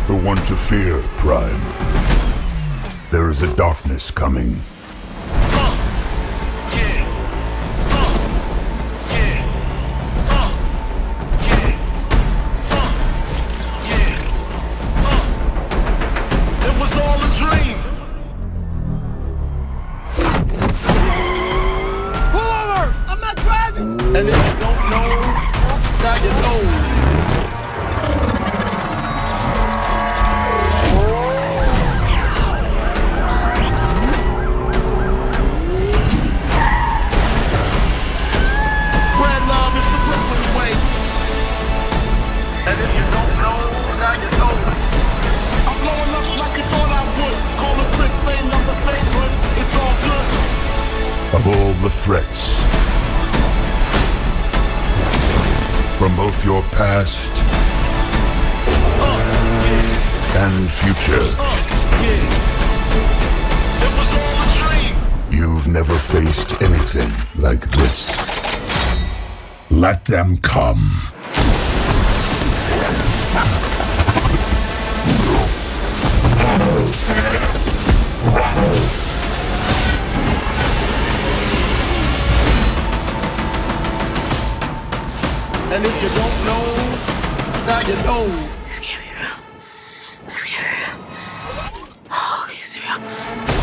the one to fear, Prime. There is a darkness coming. It was all a dream. Pull over! I'm not driving! And if you don't know, now you know. Spread love is the Brooklyn way. And if you don't know, now you know. I'm blowing up like you thought I would. Call the Crips, same number, same hood. It's all good. Of all the threats, from both your past and future, It was all a dream. you've never faced anything like this. Let them come. And if you don't know, now you know. This can't be real. This can't be real. Oh, okay, it's real.